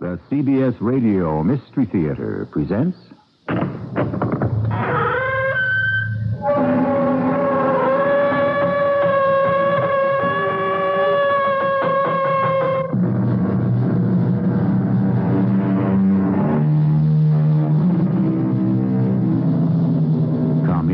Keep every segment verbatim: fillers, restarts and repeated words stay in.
The C B S Radio Mystery Theater presents... Come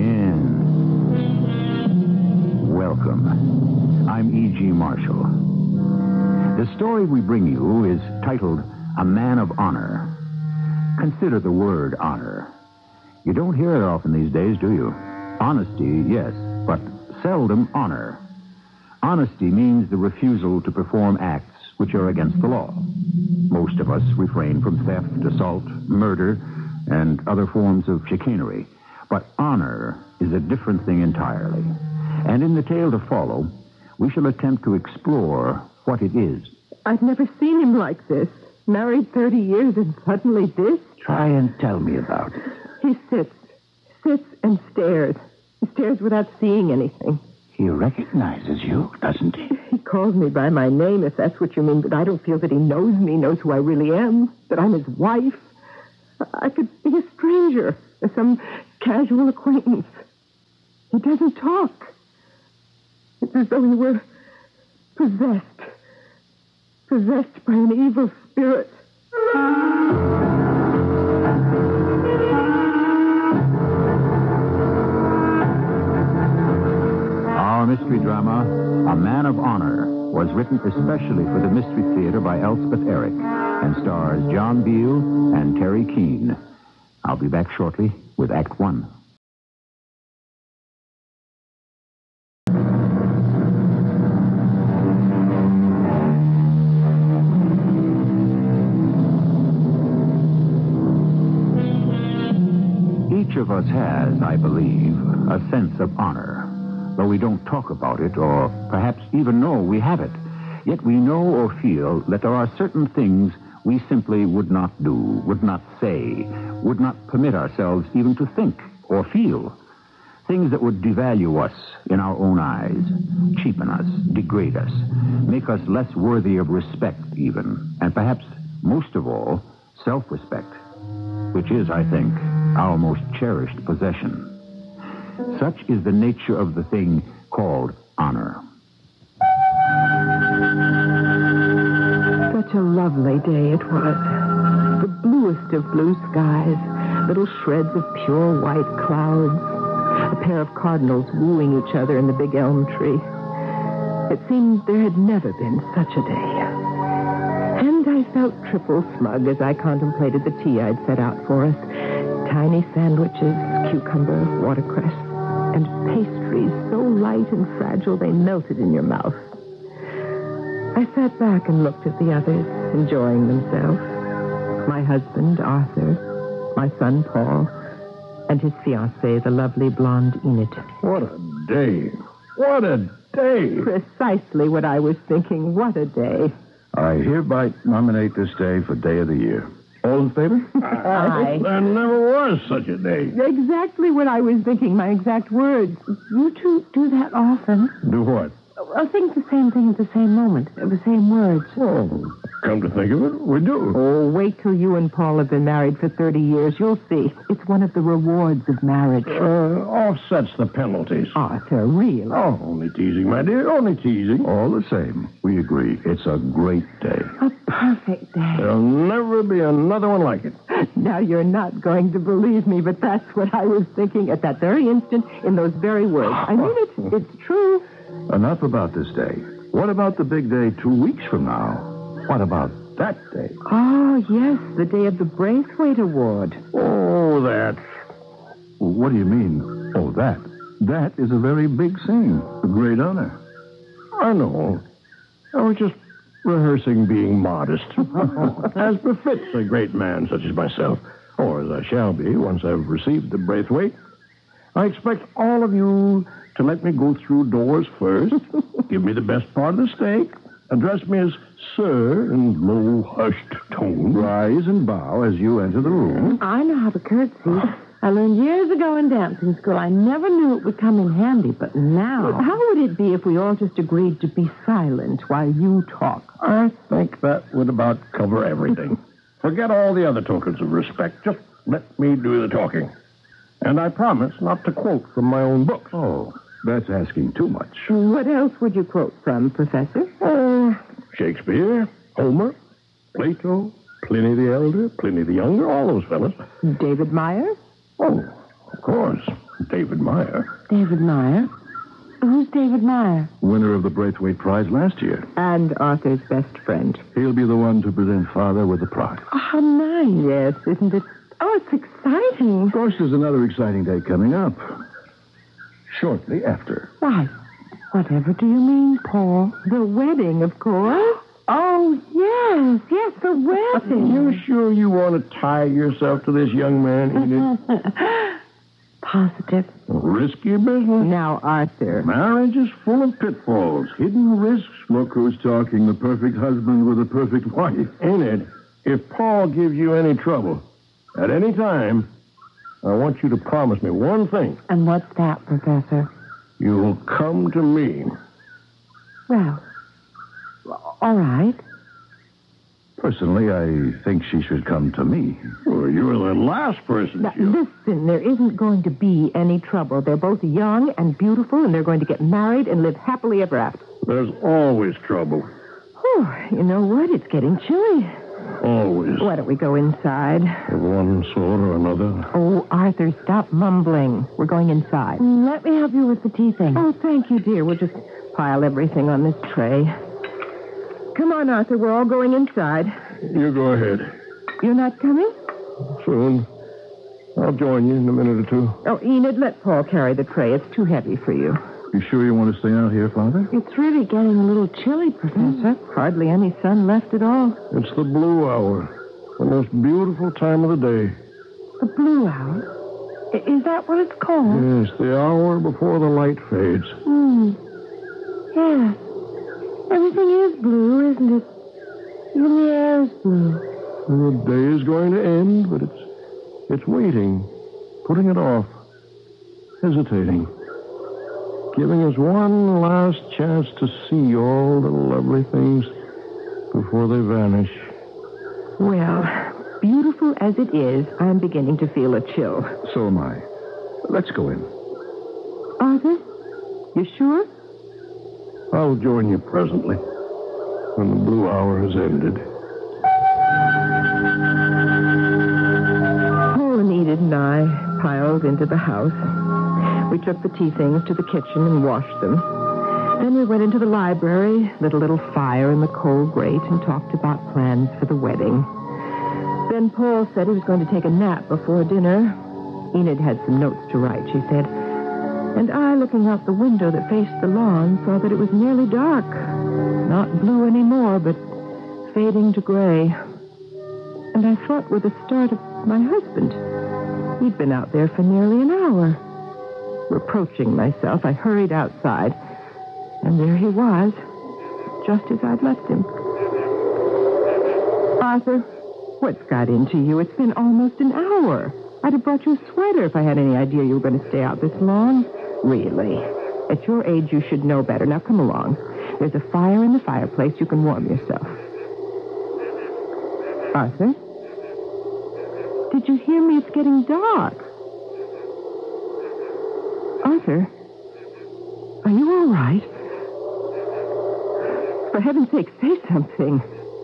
in. Welcome. I'm E G. Marshall. The story we bring you is titled... A Man of Honor. Consider the word honor. You don't hear it often these days, do you? Honesty, yes, but seldom honor. Honesty means the refusal to perform acts which are against the law. Most of us refrain from theft, assault, murder, and other forms of chicanery. But honor is a different thing entirely. And in the tale to follow, we shall attempt to explore what it is. I've never seen him like this. Married thirty years and suddenly this? Try and tell me about it. He sits, sits and stares. He stares without seeing anything. He recognizes you, doesn't he? He calls me by my name, if that's what you mean, but I don't feel that he knows me, knows who I really am, that I'm his wife. I could be a stranger, some casual acquaintance. He doesn't talk. It's as though he were possessed. Possessed by an evil spirit. Our mystery drama, A Man of Honor, was written especially for the Mystery Theater by Elspeth Eric and stars John Beale and Terry Keane. I'll be back shortly with Act One. Each of us has, I believe, a sense of honor. Though we don't talk about it or perhaps even know we have it, yet we know or feel that there are certain things we simply would not do, would not say, would not permit ourselves even to think or feel. Things that would devalue us in our own eyes, cheapen us, degrade us, make us less worthy of respect even, and perhaps, most of all, self-respect, which is, I think, our most cherished possession. Such is the nature of the thing called honor. Such a lovely day it was. The bluest of blue skies, little shreds of pure white clouds, a pair of cardinals wooing each other in the big elm tree. It seemed there had never been such a day. And I felt triple smug as I contemplated the tea I'd set out for us. Tiny sandwiches, cucumber, watercress, and pastries so light and fragile they melted in your mouth. I sat back and looked at the others, enjoying themselves. My husband, Arthur, my son, Paul, and his fiancée, the lovely blonde Enid. What a day. What a day. Precisely what I was thinking. What a day. I hereby nominate this day for Day of the Year. All in favor? Aye. There never was such a day. Exactly what I was thinking, my exact words. You two do that often. Do what? I think the same thing at the same moment, the same words. Oh, come to think of it, we do. Oh, wait till you and Paul have been married for thirty years. You'll see. It's one of the rewards of marriage. Uh, offsets the penalties. Arthur, really? Oh, only teasing, my dear, only teasing. All the same, we agree. It's a great day. A perfect day. There'll never be another one like it. Now, you're not going to believe me, but that's what I was thinking at that very instant in those very words. I mean it. It's true. Enough about this day. What about the big day two weeks from now? What about that day? Oh, yes, the day of the Braithwaite Award. Oh, that. What do you mean, oh, that? That is a very big scene. A great honor. I know. I was just rehearsing being modest. As befits a great man such as myself. Or as I shall be once I've received the Braithwaite. I expect all of you to let me go through doors first, give me the best part of the steak, address me as sir in low, hushed tone, rise and bow as you enter the room. I know how to curtsy. I learned years ago in dancing school. I never knew it would come in handy, but now... How would it be if we all just agreed to be silent while you talk? I think that would about cover everything. forget all the other tokens of respect. Just let me do the talking. And I promise not to quote from my own books. Oh, that's asking too much. What else would you quote from, Professor? Oh, Shakespeare, Homer, Plato, Pliny the Elder, Pliny the Younger, all those fellas. David Meyer? Oh, of course, David Meyer. David Meyer? Who's David Meyer? Winner of the Braithwaite Prize last year. And Arthur's best friend. He'll be the one to present Father with the prize. Oh, how nice. Yes, isn't it? Oh, it's exciting. Of course, there's another exciting day coming up. Shortly after. Why, whatever do you mean, Paul? The wedding, of course. Oh, yes, yes, the wedding. You sure you want to tie yourself to this young man, Enid? Positive. Risky business. Now, Arthur. Marriage is full of pitfalls, hidden risks. Look who's talking, the perfect husband with a perfect wife. Enid, if Paul gives you any trouble, at any time, I want you to promise me one thing. And what's that, Professor? You'll come to me. Well, all right. Personally, I think she should come to me. Well, you're the last person. Now, she'll- listen, there isn't going to be any trouble. They're both young and beautiful, and they're going to get married and live happily ever after. There's always trouble. Whew, you know what? It's getting chilly. Always. Why don't we go inside? Of one sort or another. Oh, Arthur, stop mumbling. We're going inside. Let me help you with the tea thing. Oh, thank you, dear. We'll just pile everything on this tray. Come on, Arthur. We're all going inside. You go ahead. You're not coming? Soon. I'll join you in a minute or two. Oh, Enid, let Paul carry the tray. It's too heavy for you. You sure you want to stay out here, Father? It's really getting a little chilly, Professor. Hardly any sun left at all. It's the blue hour. The most beautiful time of the day. The blue hour? I- Is that what it's called? Yes, the hour before the light fades. Hmm. Yes. Everything is blue, isn't it? Even the air is blue. The day is going to end, but it's it's waiting, putting it off, hesitating, giving us one last chance to see all the lovely things before they vanish. Well, beautiful as it is, I'm beginning to feel a chill. So am I. Let's go in. Arthur, you sure? I'll join you presently, when the blue hour has ended. Paul and Enid and I piled into the house. We took the tea things to the kitchen and washed them. Then we went into the library, lit a little fire in the coal grate, and talked about plans for the wedding. Then Paul said he was going to take a nap before dinner. Enid had some notes to write, she said. And I, looking out the window that faced the lawn, saw that it was nearly dark. Not blue anymore, but fading to gray. And I thought with the start of my husband. He'd been out there for nearly an hour. Reproaching myself, I hurried outside. And there he was, just as I'd left him. Arthur, what's got into you? It's been almost an hour. I'd have brought you a sweater if I had any idea you were going to stay out this long. Really? At your age, you should know better. Now, come along. There's a fire in the fireplace. You can warm yourself. Arthur? Did you hear me? It's getting dark. Arthur? Are you all right? For heaven's sake, say something.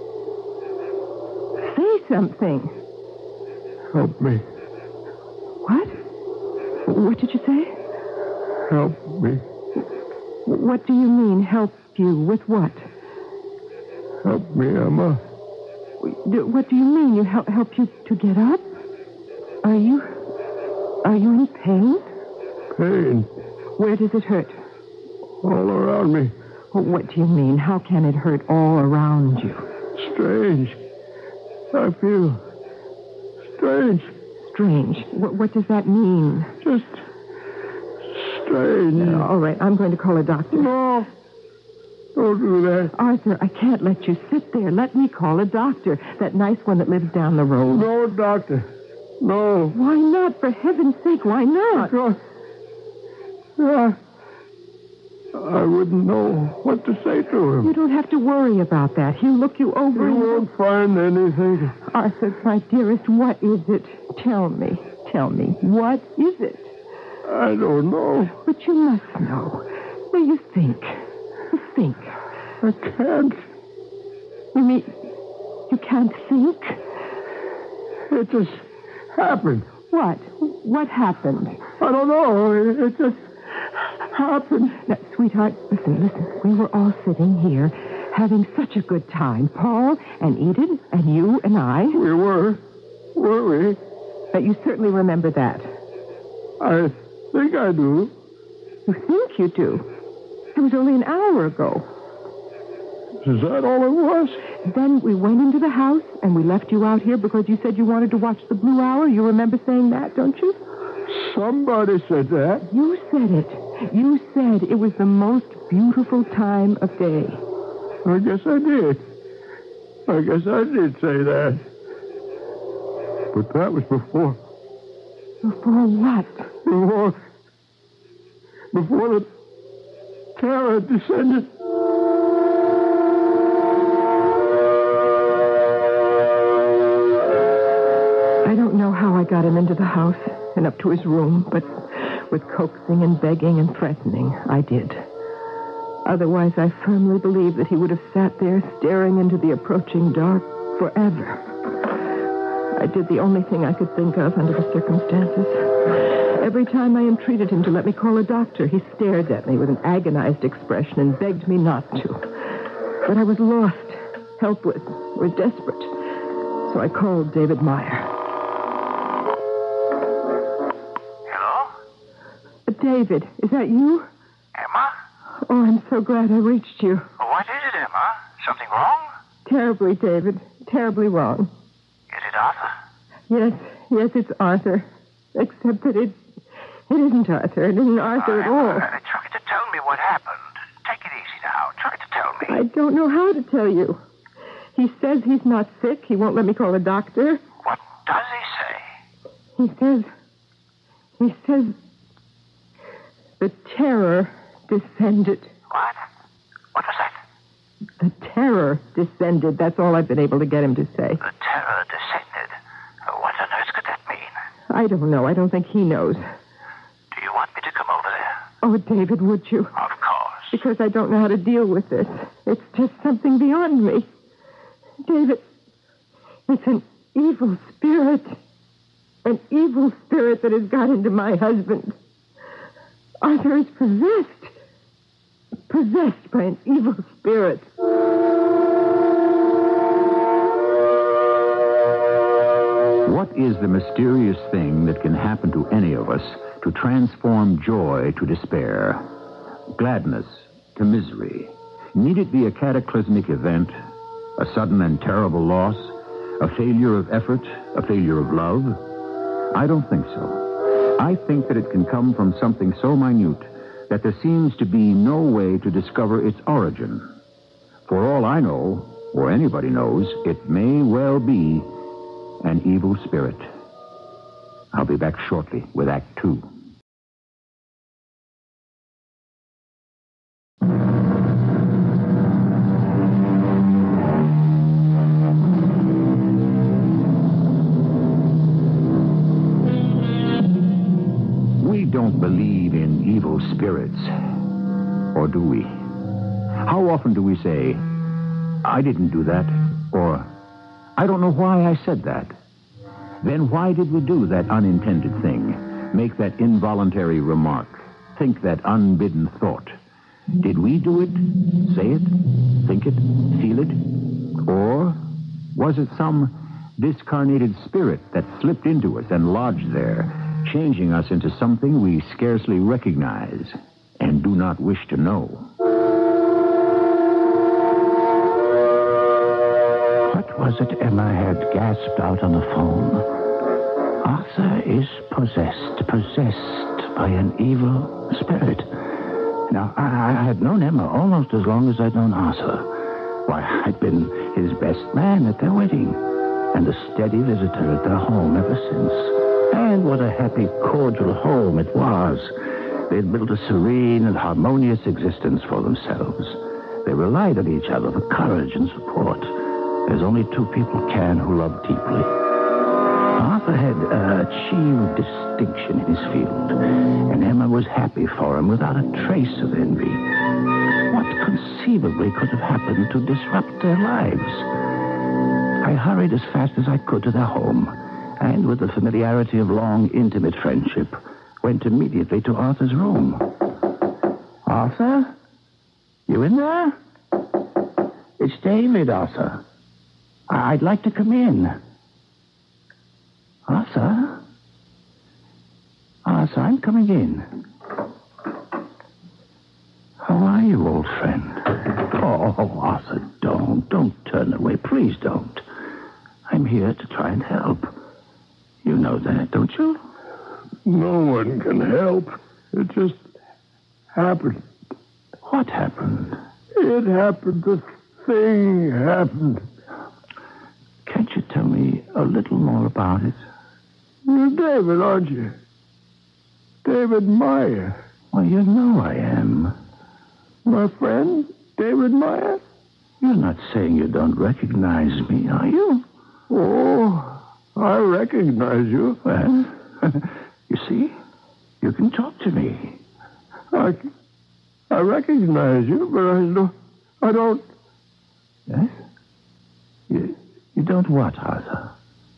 Say something. Help me. What? What did you say? Help me. What do you mean, help you? With what? Help me, Emma. Do- What do you mean? You help help you to get up? Are you... Are you in pain? Pain. Where does it hurt? All around me. What do you mean? How can it hurt all around you? Strange. I feel strange. Strange. What, what does that mean? Just strange. Uh, all right, I'm going to call a doctor. No. Don't do that. Arthur, I can't let you sit there. Let me call a doctor. That nice one that lives down the road. No, doctor. No. Why not? For heaven's sake, why not? Because... Uh, I wouldn't know what to say to him. You don't have to worry about that. He'll look you over. You won't find anything. Arthur, my dearest, what is it? Tell me. Tell me. What is it? I don't know. But you must know. Now you think. You think. I can't. You mean you can't think? It just happened. What? What happened? I don't know. It, it just happened. Now, sweetheart, listen, listen. We were all sitting here having such a good time. Paul and Edith and you and I. We were. Were we? But you certainly remember that. I think I do. You think you do? It was only an hour ago. Is that all it was? Then we went into the house and we left you out here because you said you wanted to watch the Blue Hour. You remember saying that, don't you? Somebody said that. You said it. You said it was the most beautiful time of day. I guess I did. I guess I did say that. But that was before. Before what? Before. Before the terror descended. I don't know how I got him into the house and up to his room, but with coaxing and begging and threatening, I did. Otherwise, I firmly believe that he would have sat there staring into the approaching dark forever. I did the only thing I could think of under the circumstances. Every time I entreated him to let me call a doctor, he stared at me with an agonized expression and begged me not to. But I was lost, helpless, or desperate. So I called David Meyer. Hello? David, is that you? Emma? Oh, I'm so glad I reached you. What is it, Emma? Something wrong? Terribly, David. Terribly wrong. Is it Arthur? Yes, yes, it's Arthur. Except that it, it isn't Arthur. It isn't Arthur uh, at all. Uh, try to tell me what happened. Take it easy now. Try to tell me. I don't know how to tell you. He says he's not sick. He won't let me call a doctor. What does he say? He says... He says... The terror descended. What? What was that? The terror descended. That's all I've been able to get him to say. The terror descended. What on earth could that mean? I don't know. I don't think he knows. Do you want me to come over there? Oh, David, would you? Of course. Because I don't know how to deal with this. It's just something beyond me. David, it's an evil spirit. An evil spirit that has got into my husband. Arthur is possessed. Possessed by an evil spirit. What is the mysterious thing that can happen to any of us to transform joy to despair, gladness to misery? Need it be a cataclysmic event, a sudden and terrible loss, a failure of effort, a failure of love? I don't think so. I think that it can come from something so minute that there seems to be no way to discover its origin. For all I know, or anybody knows, it may well be an evil spirit. I'll be back shortly with Act Two. We don't believe in evil spirits, or do we? How often do we say, I didn't do that, or I don't know why I said that? Then why did we do that unintended thing, make that involuntary remark, think that unbidden thought? Did we do it, say it, think it, feel it? Or was it some discarnated spirit that slipped into us and lodged there, changing us into something we scarcely recognize and do not wish to know? What was it Emma had gasped out on the phone? Arthur is possessed, possessed by an evil spirit. Now, I, I had known Emma almost as long as I'd known Arthur. Why, I'd been his best man at their wedding, and a steady visitor at their home ever since. And what a happy, cordial home it was. They had built a serene and harmonious existence for themselves. They relied on each other for courage and support, as only two people can who love deeply. Arthur had uh, achieved distinction in his field, and Emma was happy for him without a trace of envy. What conceivably could have happened to disrupt their lives? I hurried as fast as I could to their home, and with the familiarity of long, intimate friendship, went immediately to Arthur's room. Arthur? You in there? It's David, Arthur. I'd like to come in. Arthur? Arthur, I'm coming in. How are you, old friend? Oh, Arthur, don't. Don't turn away. Please don't. I'm here to try and help. You know that, don't you? No one can help. It just happened. What happened? It happened. The thing happened. Can't you tell me a little more about it? You're David, aren't you? David Meyer. Well, you know I am. My friend, David Meyer? You're not saying you don't recognize me, are you? Oh, I recognize you. Well, you see, you can talk to me. I, I recognize you, but I don't... I don't... Yes? You, you don't what, Arthur?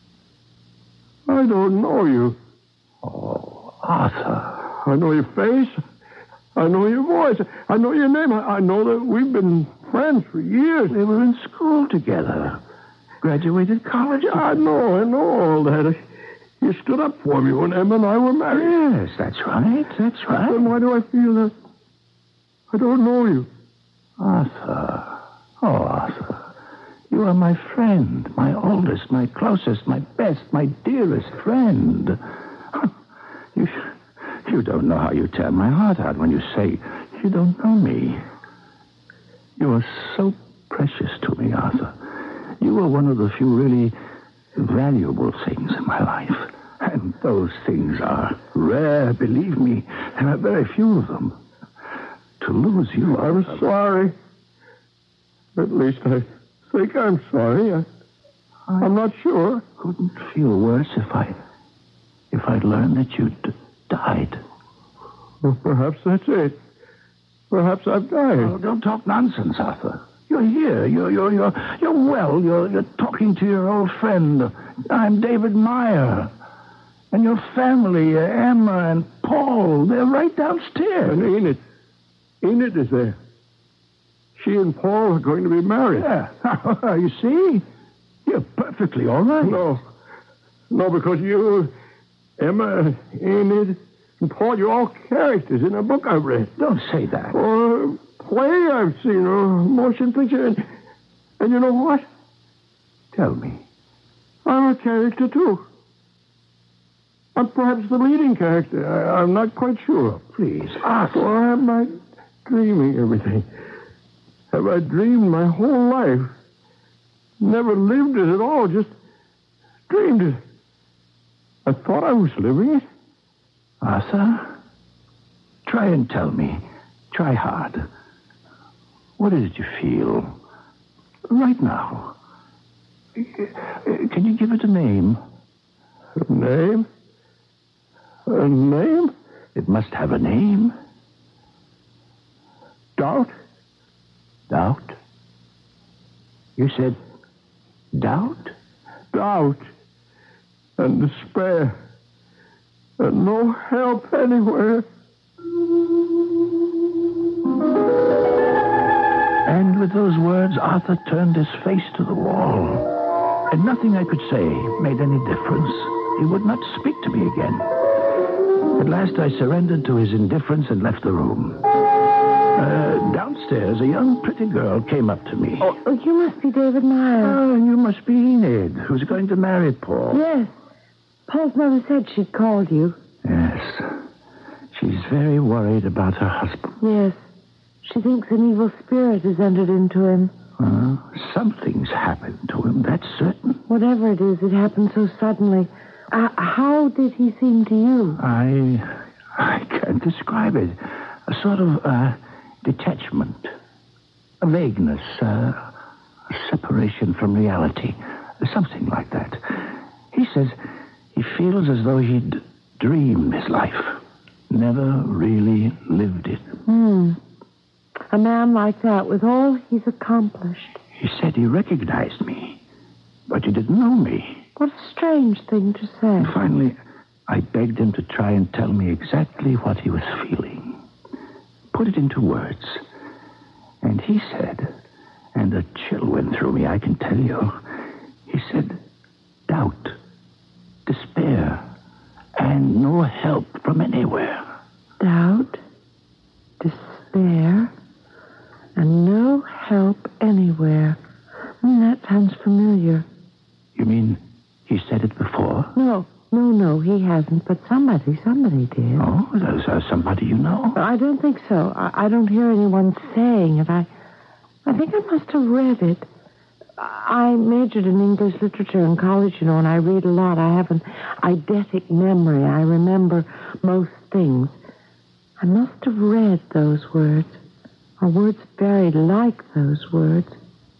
I don't know you. Oh, Arthur. I know your face. I know your voice. I know your name. I, I know that we've been friends for years. We were in school together. Graduated college. I know, I know all that. You stood up for me when Emma and I were married. Yes, that's right. That's right. Then why do I feel that I don't know you? Arthur. Oh, Arthur. You are my friend, my oldest, my closest, my best, my dearest friend. You, you don't know how you tear my heart out when you say you don't know me. You are so precious to me, Arthur. You are one of the few really valuable things in my life. And those things are rare, believe me. There are very few of them. To lose you... I'm Arthur, sorry. At least I think I'm sorry. I, I'm not sure. Couldn't feel worse if I... if I'd learned that you'd died. Well, perhaps that's it. Perhaps I've died. Oh, don't talk nonsense, Arthur. You're here. You're you're you're you're well. You're you're talking to your old friend. I'm David Meyer. And your family, uh, Emma and Paul, they're right downstairs. And Enid. Enid is there. She and Paul are going to be married. Yeah. You see? You're perfectly all right. No. No, because you, Emma, Enid, and Paul, you're all characters in a book I've read. Don't say that. Or a play I've seen, or a motion picture. And, and you know what? Tell me. I'm a character, too. I'm perhaps the leading character. I, I'm not quite sure. Please, Arthur. Or am I dreaming everything? Have I dreamed my whole life? Never lived it at all, just dreamed it. I thought I was living it. Arthur, try and tell me. Try hard. What is it you feel right now? Can you give it a name? A name? A name? It must have a name. Doubt? Doubt? You said doubt? Doubt. And despair. And no help anywhere. And with those words, Arthur turned his face to the wall. And nothing I could say made any difference. He would not speak to me again. At last I surrendered to his indifference and left the room. Uh, downstairs, a young, pretty girl came up to me. Oh, oh, you must be David Meyer. Oh, you must be Enid, who's going to marry Paul. Yes. Paul's mother said she'd called you. Yes. She's very worried about her husband. Yes. She thinks an evil spirit has entered into him. Uh, something's happened to him, that's certain. Whatever it is, it happened so suddenly. Uh, how did he seem to you? I I can't describe it. A sort of uh, detachment, a vagueness, uh, a separation from reality, something like that. He says he feels as though he'd dreamed his life, never really lived it. Hmm. A man like that, with all he's accomplished. He said he recognized me, but he didn't know me. What a strange thing to say. And finally, I begged him to try and tell me exactly what he was feeling. Put it into words. And he said, and a chill went through me, I can tell you. He said, doubt, despair, and no help from anywhere. Doubt, despair, and no help anywhere. Mm, that sounds familiar. You mean he said it before? No, no, no, he hasn't. But somebody, somebody did. Oh, there's uh, somebody you know? I don't think so. I, I don't hear anyone saying it. I, I think I must have read it. I majored in English literature in college, you know, and I read a lot. I have an eidetic memory. I remember most things. I must have read those words, or words very like those words.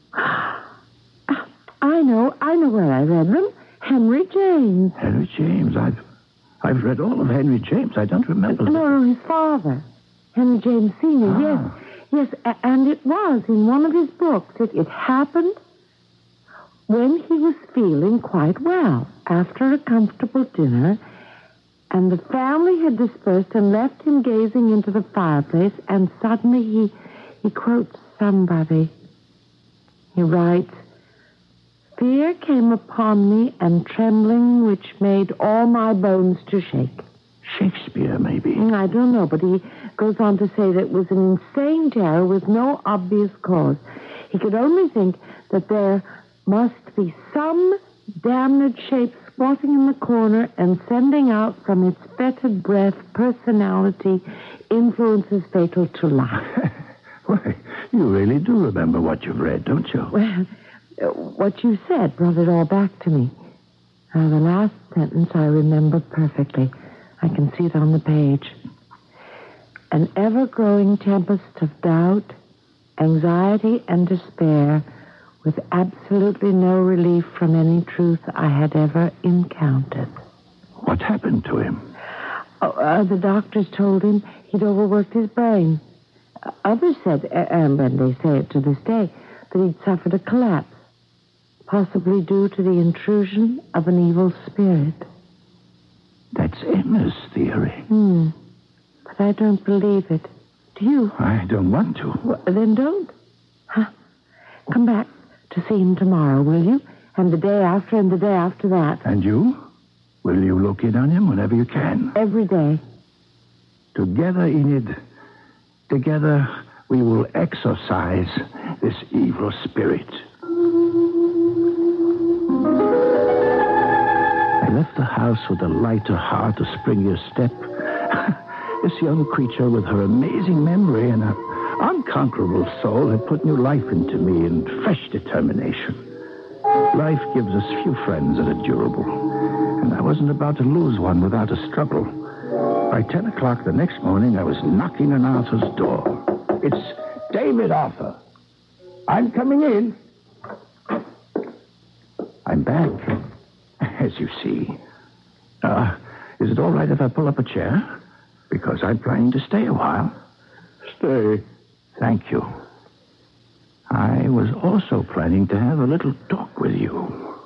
I know, I know where I read them. Henry James. Henry James. I've, I've read all of Henry James. I don't remember. No, no, his father, Henry James Senior Ah. Yes, yes, and it was in one of his books. It, it happened when he was feeling quite well after a comfortable dinner, and the family had dispersed and left him gazing into the fireplace, and suddenly he, he quotes somebody. He writes, "Fear came upon me, and trembling which made all my bones to shake." Shakespeare, maybe. I don't know, but he goes on to say that it was an insane terror with no obvious cause. He could only think that there must be some damned shape squatting in the corner and sending out from its fetid breath personality influences fatal to life. Why, you really do remember what you've read, don't you? Well, what you said brought it all back to me. Uh, the last sentence I remember perfectly. I can see it on the page. An ever-growing tempest of doubt, anxiety, and despair, with absolutely no relief from any truth I had ever encountered. What happened to him? Oh, uh, the doctors told him he'd overworked his brain. Uh, others said, uh, and they say it to this day, that he'd suffered a collapse, possibly due to the intrusion of an evil spirit. That's Emma's theory. Hmm. But I don't believe it. Do you? I don't want to. Well, then don't. Huh? Come back to see him tomorrow, will you? And the day after and the day after that. And you? Will you look in on him whenever you can? Every day. Together, Enid, together we will exorcise this evil spirit. I left the house with a lighter heart, a springier step. This young creature with her amazing memory and her unconquerable soul had put new life into me and fresh determination. Life gives us few friends that are durable, and I wasn't about to lose one without a struggle. By ten o'clock the next morning, I was knocking on Arthur's door. "It's David, Arthur. I'm coming in." I'm back, as you see. Uh, is it all right if I pull up a chair? Because I'm planning to stay a while. Stay. Thank you. I was also planning to have a little talk with you.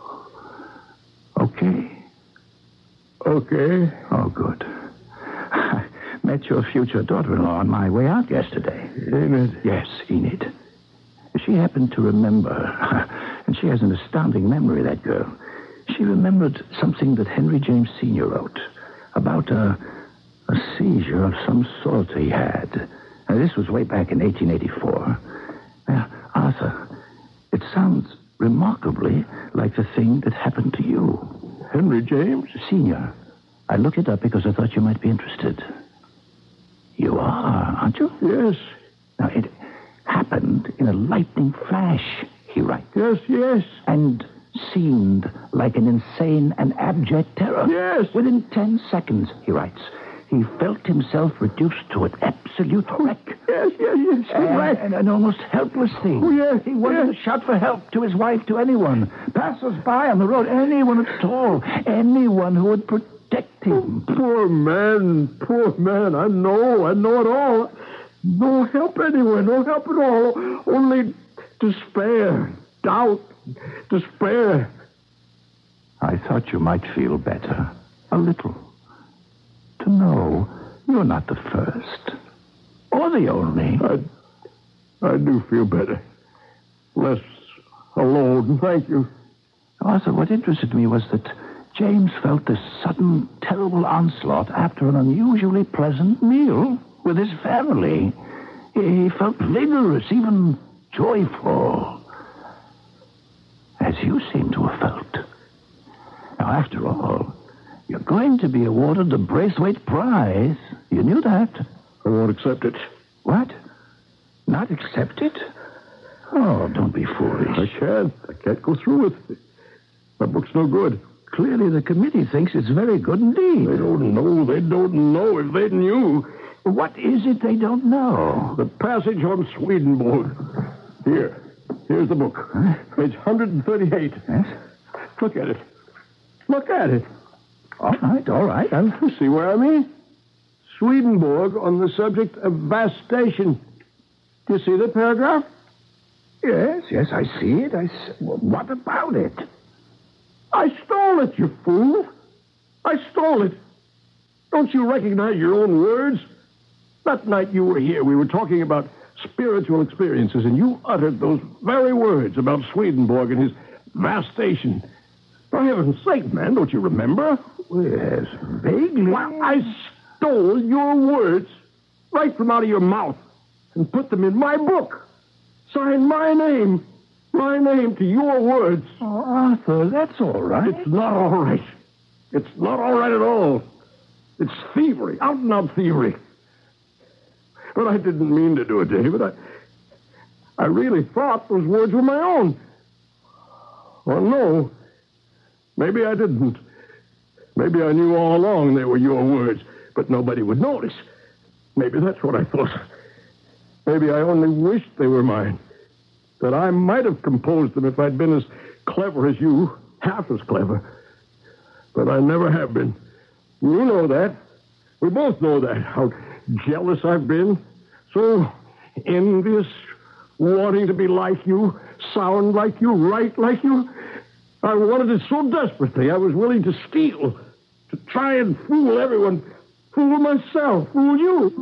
Okay? Okay. Oh, good. I met your future daughter-in-law on my way out yesterday. Enid. Yes, Enid. She happened to remember, and she has an astounding memory, that girl. She remembered something that Henry James Senior wrote about a, a seizure of some sort he had. Now, this was way back in eighteen eighty-four. Now, Arthur, it sounds remarkably like the thing that happened to you. Henry James? Senior. I looked it up because I thought you might be interested. You are, aren't you? Yes. Now, it happened in a lightning flash, he writes. Yes, yes. And seemed like an insane and abject terror. Yes. Within ten seconds, he writes, He felt himself reduced to an absolute wreck. Yes, yes, yes. And, Right. and an almost helpless thing. Oh, yes, He wanted yes. to shout for help to his wife, to anyone. Passers-by on the road, anyone at all. Anyone who would protect him. Poor man, poor man. I know, I know it all. No help anywhere, no help at all. Only despair, doubt, despair. I thought you might feel better. A little. To know you're not the first. Or the only. I, I do feel better. Less alone, thank you. Arthur, what interested me was that James felt this sudden, terrible onslaught after an unusually pleasant meal with his family. He felt vigorous, even joyful. As you seem to have felt. Now, after all, you're going to be awarded the Braithwaite Prize. You knew that. I won't accept it. What? Not accept it? Oh, don't be foolish. I can't. I can't go through with it. My book's no good. Clearly, the committee thinks it's very good indeed. They don't know. They don't know. If they knew. What is it they don't know? The passage on Swedenborg. Here. Here's the book. Huh? Page one thirty-eight. Yes? Look at it. Look at it. All right, all right. I'll... You see where I mean? Swedenborg on the subject of vastation. Do you see the paragraph? Yes, yes, I see it. I s... well, what about it? I stole it, you fool. I stole it. Don't you recognize your own words? That night you were here, we were talking about spiritual experiences, and you uttered those very words about Swedenborg and his vastation. For heaven's sake, man, don't you remember? Yes, vaguely. Well, I stole your words right from out of your mouth and put them in my book. Signed my name. My name to your words. Oh, Arthur, that's all right. It's not all right. It's not all right at all. It's thievery, out and out thievery. But I didn't mean to do it, David. I, I really thought those words were my own. Well, no. Maybe I didn't. Maybe I knew all along they were your words, but nobody would notice. Maybe that's what I thought. Maybe I only wished they were mine. That I might have composed them if I'd been as clever as you, half as clever. But I never have been. You know that. We both know that, how jealous I've been. So envious, wanting to be like you, sound like you, write like you. I wanted it so desperately, I was willing to steal, to try and fool everyone, fool myself, fool you.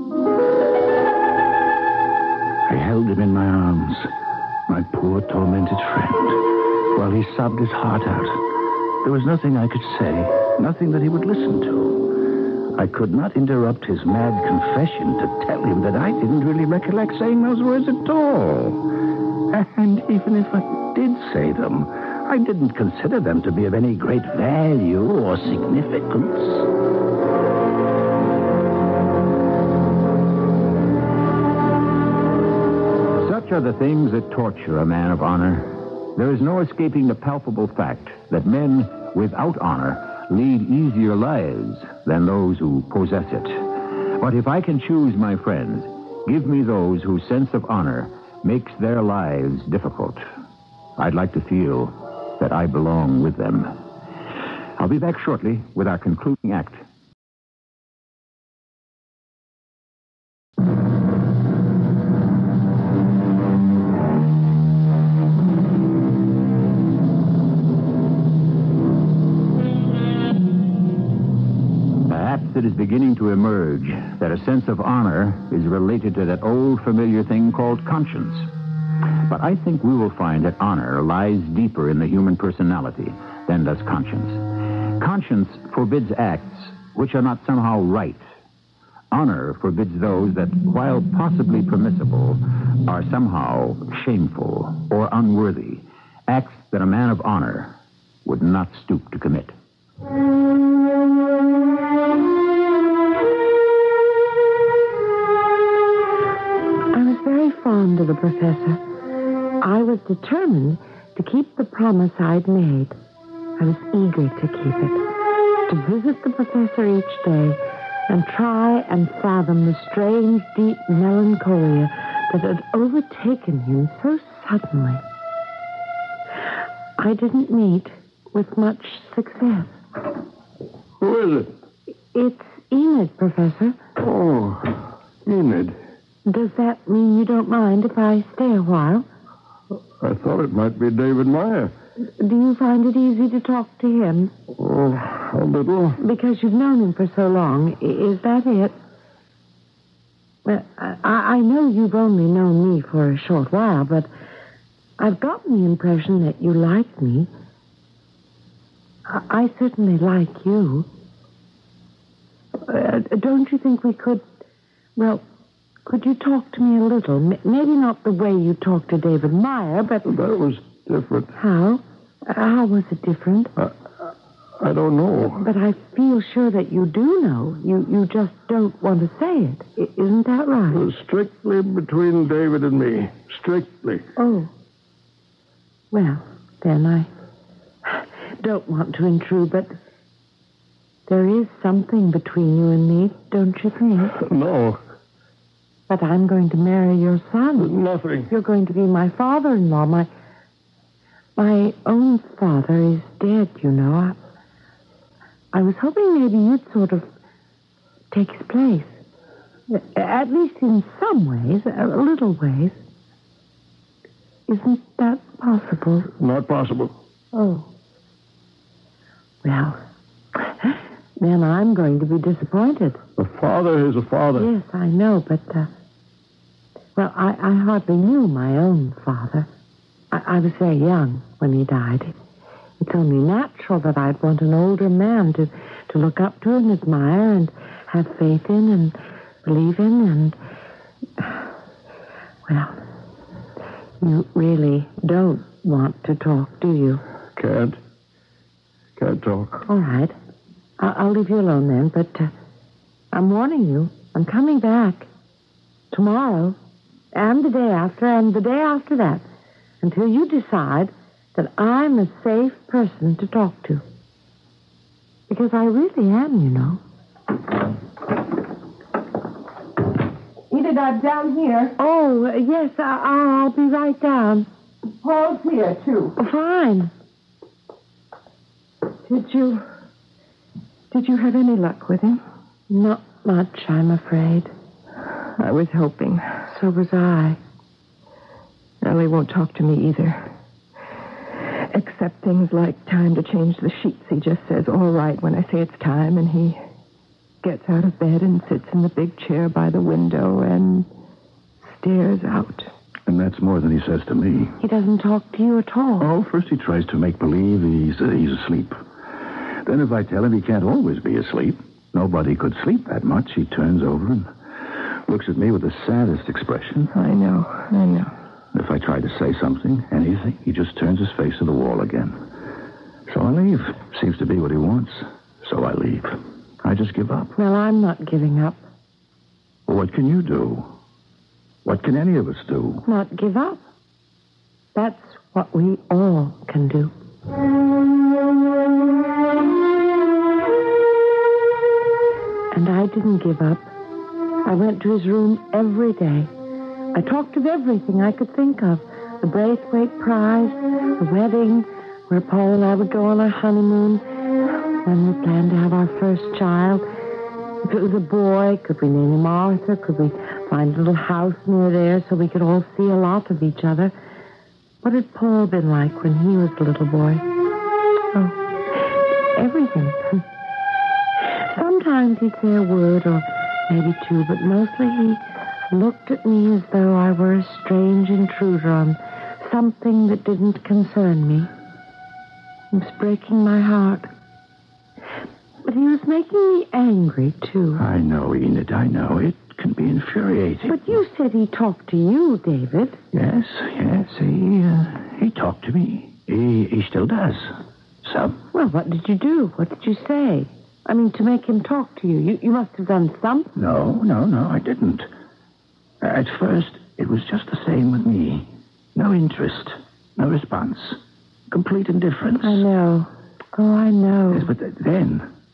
I held him in my arms, my poor tormented friend, while he sobbed his heart out. There was nothing I could say, nothing that he would listen to. I could not interrupt his mad confession to tell him that I didn't really recollect saying those words at all. And even if I did say them, I didn't consider them to be of any great value or significance. Such are the things that torture a man of honor. There is no escaping the palpable fact that men without honor lead easier lives than those who possess it. But if I can choose, my friends, give me those whose sense of honor makes their lives difficult. I'd like to feel that I belong with them. I'll be back shortly with our concluding act. Perhaps it is beginning to emerge that a sense of honor is related to that old familiar thing called conscience. But I think we will find that honor lies deeper in the human personality than does conscience. Conscience forbids acts which are not somehow right. Honor forbids those that, while possibly permissible, are somehow shameful or unworthy. Acts that a man of honor would not stoop to commit. I was very fond of the professor. I was determined to keep the promise I'd made. I was eager to keep it, to visit the professor each day and try and fathom the strange, deep melancholia that had overtaken him so suddenly. I didn't meet with much success. Who is it? It's Enid, Professor. Oh, Enid. Does that mean you don't mind if I stay a while? I thought it might be David Meyer. Do you find it easy to talk to him? Oh, a little. Because you've known him for so long. I- Is that it? Well, I, I know you've only known me for a short while, but I've gotten the impression that you like me. I, I certainly like you. Uh, don't you think we could, well, could you talk to me a little? M- maybe not the way you talk to David Meyer, but... That was different. How? How was it different? I, I don't know. But I feel sure that you do know. You you just don't want to say it. I- isn't that It right? was strictly between David and me. Strictly. Oh. Well, then I don't want to intrude, but there is something between you and me, don't you think? No, But I'm going to marry your son. nothing. You're going to be my father-in-law. My my own father is dead, you know. I, I was hoping maybe you'd sort of take his place. At least in some ways, a little ways. Isn't that possible? Not possible. Oh. Well, then I'm going to be disappointed. A father is a father. Yes, I know, but, uh, well, I, I hardly knew my own father. I, I was very young when he died. It's only natural that I'd want an older man to, to look up to and admire and have faith in and believe in and, well, you really don't want to talk, do you? Can't. Can't talk. All right. I'll, I'll leave you alone then, but uh, I'm warning you. I'm coming back tomorrow and the day after and the day after that until you decide that I'm a safe person to talk to. Because I really am, you know. Enid, I'm down here. Oh, uh, yes, I, I'll be right down. Paul's here, too. Fine. Did you... Did you have any luck with him? Not much, I'm afraid. I was hoping. So was I. Well, he won't talk to me either. Except things like time to change the sheets. He just says, all right, when I say it's time, and he gets out of bed and sits in the big chair by the window and stares out. And that's more than he says to me. He doesn't talk to you at all. Oh, first he tries to make believe he's, uh, he's asleep. Then if I tell him he can't always be asleep, nobody could sleep that much, he turns over and looks at me with the saddest expression. I know, I know. If I try to say something, anything, he just turns his face to the wall again. So I leave. Seems to be what he wants. So I leave. I just give up. Well, I'm not giving up. Well, what can you do? What can any of us do? Not give up. That's what we all can do. And I didn't give up. I went to his room every day. I talked of everything I could think of. The Braithwaite Prize, the wedding, where Paul and I would go on our honeymoon, when we planned to have our first child. If it was a boy, could we name him Arthur? Could we find a little house near there so we could all see a lot of each other? What had Paul been like when he was a little boy? Oh, everything. Sometimes he'd say a word or maybe two, but mostly he looked at me as though I were a strange intruder on something that didn't concern me. It was breaking my heart. But he was making me angry, too. I know, Enid, I know. It can be infuriating. But you said he talked to you, David. Yes, yes, he, uh, he talked to me. He, he still does. Some. Well, what did you do? What did you say? I mean, to make him talk to you. You, you must have done something. No, no, no, I didn't. At first, it was just the same with me. No interest, no response. Complete indifference. I know. Oh, I know. Yes, but th- then,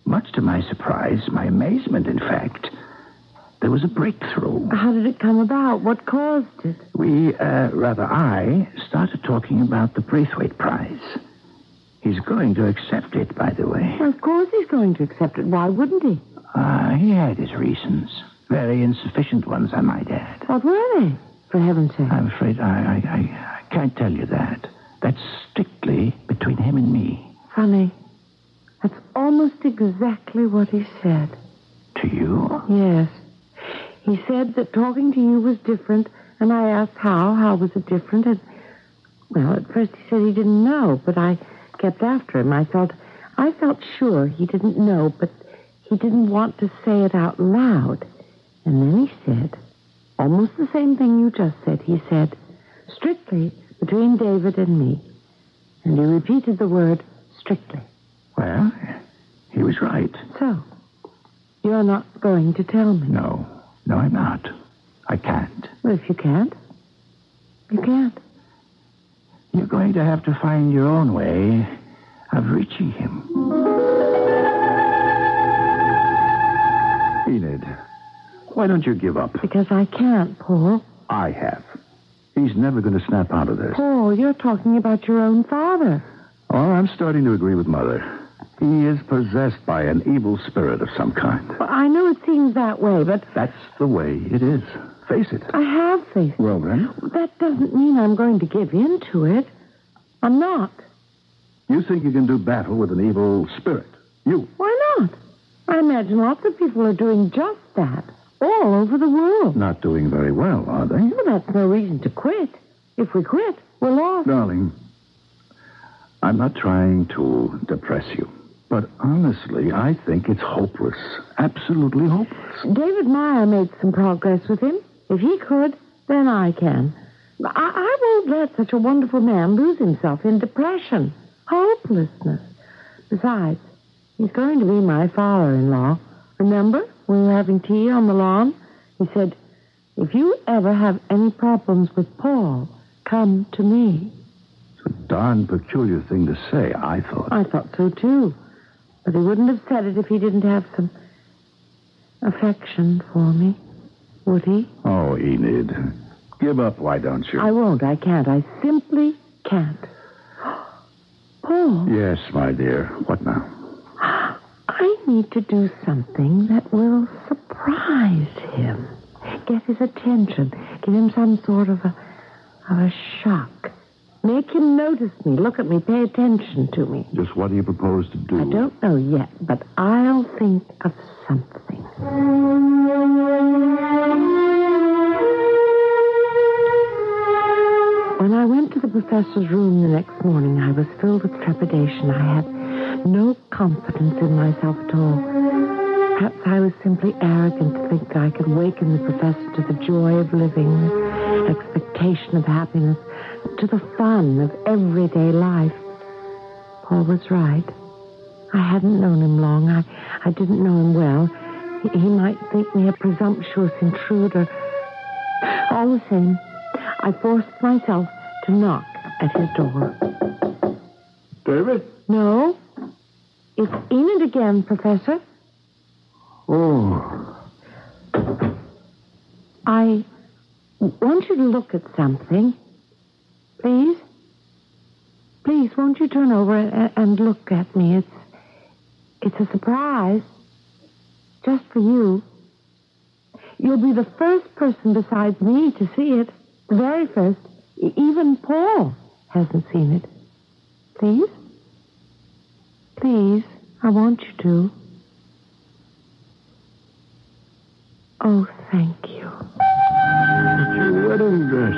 much to my surprise, my amazement, in fact, there was a breakthrough. How did it come about? What caused it? We, uh, rather I, started talking about the Braithwaite Prize. He's going to accept it, by the way. Well, of course he's going to accept it. Why wouldn't he? Uh, he had his reasons. Very insufficient ones, I might add. What were they, for heaven's sake? I'm afraid I, I, I, I can't tell you that. That's strictly between him and me. Funny. That's almost exactly what he said. To you? Yes. He said that talking to you was different, and I asked how. How was it different? And, well, at first he said he didn't know, but I kept after him. I felt, I felt sure he didn't know, but he didn't want to say it out loud. And then he said, almost the same thing you just said. He said, strictly between David and me. And he repeated the word strictly. Well, he was right. So, you're not going to tell me? No. No, I'm not. I can't. Well, if you can't, you can't. You're going to have to find your own way of reaching him. Enid, why don't you give up? Because I can't, Paul. I have. He's never going to snap out of this. Paul, you're talking about your own father. Oh, I'm starting to agree with Mother. He is possessed by an evil spirit of some kind. Well, I know it seems that way, but... That's the way it is. Face it. I have faced it. Well, then? That doesn't mean I'm going to give in to it. I'm not. You think you can do battle with an evil spirit? You? Why not? I imagine lots of people are doing just that, all over the world. Not doing very well, are they? Well, that's no reason to quit. If we quit, we're lost. Darling, I'm not trying to depress you. But honestly, I think it's hopeless. Absolutely hopeless. David Meyer made some progress with him. If he could, then I can. I, I won't let such a wonderful man lose himself in depression, hopelessness. Besides, he's going to be my father-in-law. Remember, when we were having tea on the lawn? He said, if you ever have any problems with Paul, come to me. It's a darn peculiar thing to say, I thought. I thought so, too. But he wouldn't have said it if he didn't have some affection for me, would he? Oh, Enid, give up, why don't you? I won't. I can't. I simply can't. Paul. Yes, my dear. What now? I need to do something that will surprise him. Get his attention. Give him some sort of a, of a shock. Make him notice me, look at me, pay attention to me. Just what do you propose to do? I don't know yet, but I'll think of something. When I went to the professor's room the next morning, I was filled with trepidation. I had no confidence in myself at all. Perhaps I was simply arrogant to think that I could waken the professor to the joy of living, the expectation of happiness, to the fun of everyday life. Paul was right. I hadn't known him long. I, I didn't know him well. He, he might think me a presumptuous intruder. All the same, I forced myself to knock at his door. David? No. It's Enid again, Professor. Oh. I want you to look at something. Please? Please, won't you turn over and, and look at me? It's, it's a surprise. Just for you. You'll be the first person besides me to see it. The very first. E- Even Paul hasn't seen it. Please? Please, I want you to. Oh, thank you. It's your wedding dress.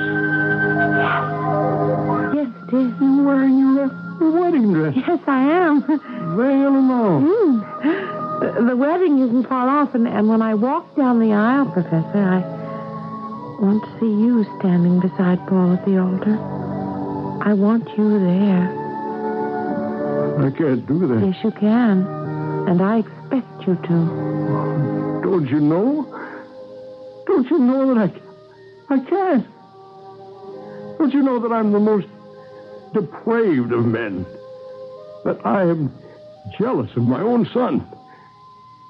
Yes, it is. You're wearing your wedding dress. Yes, I am. Veil and all. Mm. The, the wedding isn't far off, and, and when I walk down the aisle, Professor, I want to see you standing beside Paul at the altar. I want you there. I can't do that. Yes, you can. And I expect you to. Don't you know? Don't you know that I, I can't? Don't you know that I'm the most depraved of men? That I am jealous of my own son.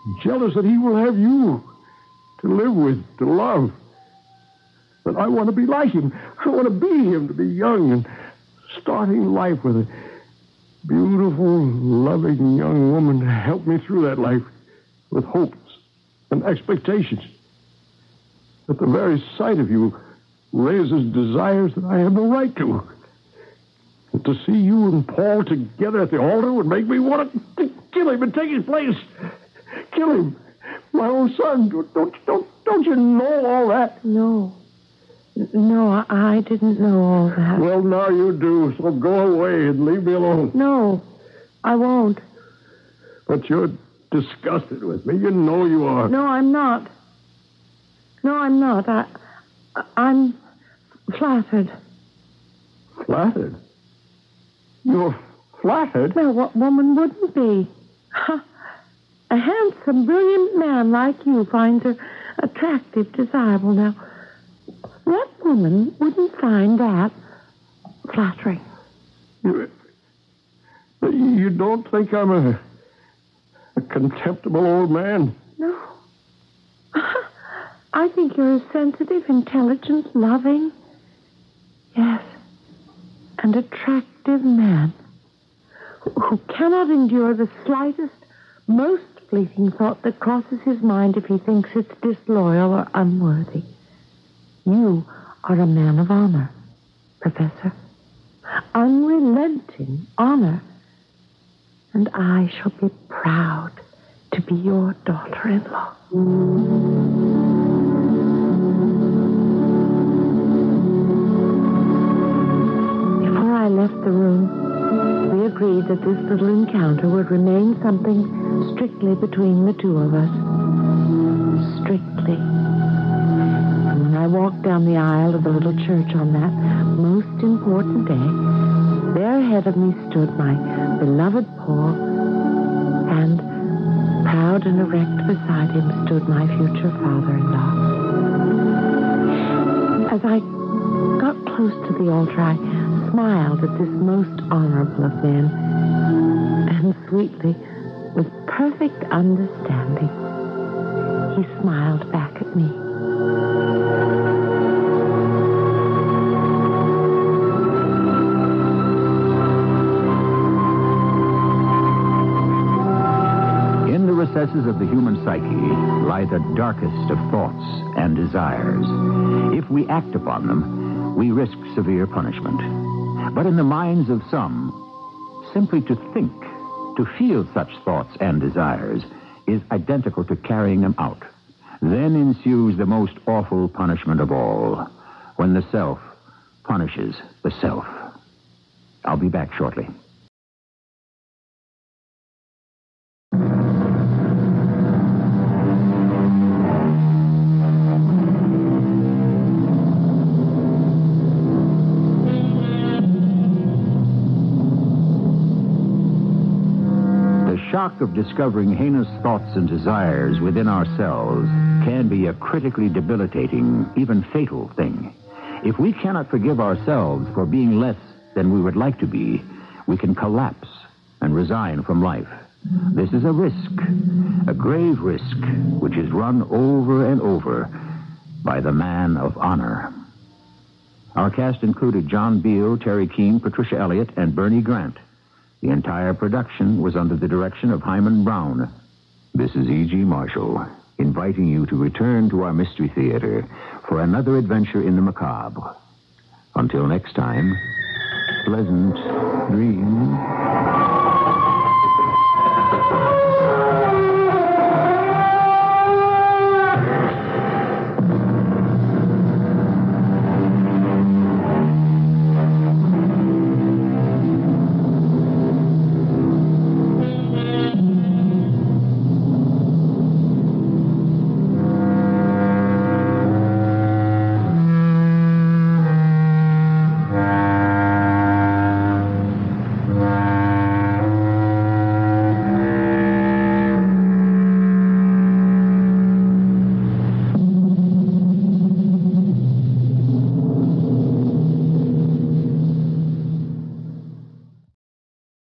jealous that he will have you to live with, to love. But I want to be like him. I want to be him, to be young and starting life with a beautiful, loving young woman to help me through that life with hopes and expectations. But the very sight of you raises desires that I have no right to. And to see you and Paul together at the altar would make me want to kill him and take his place. Kill him. My own son. Don't, don't, don't, don't you know all that? No. No, I, I didn't know all that. Well, now you do, so go away and leave me alone. No, I won't. But you're disgusted with me. You know you are. No, I'm not. No, I'm not. I, I'm flattered. Flattered? You're flattered? Well, what woman wouldn't be? A handsome, brilliant man like you finds her attractive, desirable. Now, what woman wouldn't find that flattering? You, you don't think I'm a, a contemptible old man? No. I think you're a sensitive, intelligent, loving, yes, and attractive man who, who cannot endure the slightest, most fleeting thought that crosses his mind if he thinks it's disloyal or unworthy. You are a man of honor, Professor. Unrelenting honor. And I shall be proud to be your daughter-in-law. Before I left the room, we agreed that this little encounter would remain something strictly between the two of us. Strictly. And when I walked down the aisle of the little church on that most important day, there ahead of me stood my beloved Paul, and proud and erect beside him stood my future father-in-law. As I got close to the altar, I smiled at this most honorable of men, and sweetly, with perfect understanding, he smiled back at me. In the recesses of the human psyche lie the darkest of thoughts and desires. If we act upon them, we risk severe punishment. But in the minds of some, simply to think, to feel such thoughts and desires, is identical to carrying them out. Then ensues the most awful punishment of all, when the self punishes the self. I'll be back shortly. The shock of discovering heinous thoughts and desires within ourselves can be a critically debilitating, even fatal thing. If we cannot forgive ourselves for being less than we would like to be, we can collapse and resign from life. This is a risk, a grave risk, which is run over and over by the man of honor. Our cast included John Beale, Terry Keane, Patricia Elliott, and Bernie Grant. The entire production was under the direction of Hyman Brown. This is E G. Marshall, inviting you to return to our Mystery Theater for another adventure in the macabre. Until next time, pleasant dreams.